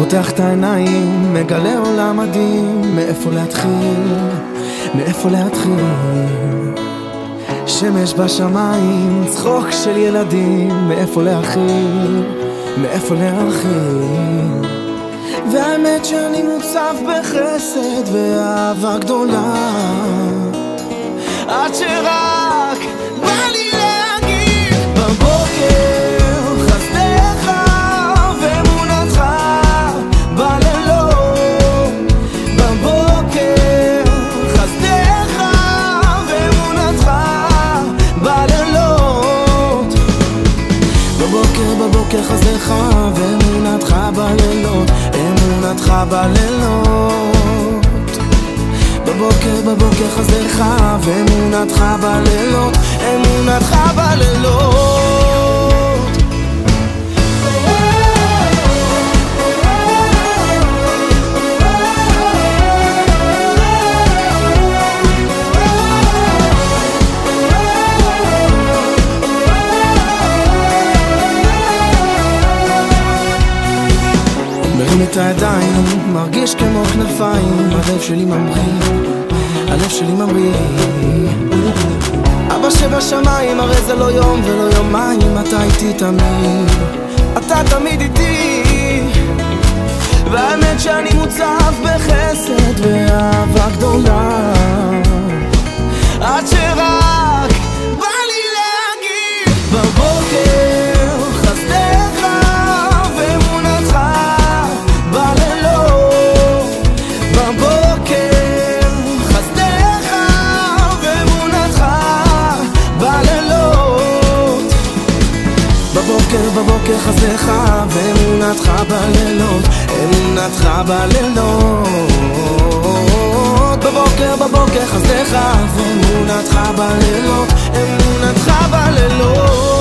פותח את העיניים, מגלה עולם מדהים. מאיפה להתחיל? מאיפה להתחיל? שמש בשמיים, צחוק של ילדים. מאיפה להכיל? מאיפה להרחיב? והאמת שאני מוצף בחסד ואהבה גדולה, עד שרק בא לי להגיד בבוקר חסדך ואמונתך בלילות. בבוקר חסדך ואמונתך בלילות. בבוקר חסדך ואמונתך בלילות. אמונתך בלילות. בבוקר חסדך ואמונתך בלילות. אמונתך בלילות. מרים את הידיים, מרגיש כמו כנפיים. הלב שלי ממריא, הלב שלי ממריא. אבא שבשמיים, הרי זה לא יום ולא יומיים. אתה איתי תמיד, אתה תמיד איתי. והאמת שאני מוצף בחסד ואהבה גדולה, עד שרק בא לי להגיד בבוקר חסדך ואמונתך בלילות. בבוקר חסדך ואמונתך בלילות. בבוקר חסדך ואמונתך בלילות. אמונתך בלילות. בבוקר חסדך ואמונתך בלילות. אמונתך בלילות.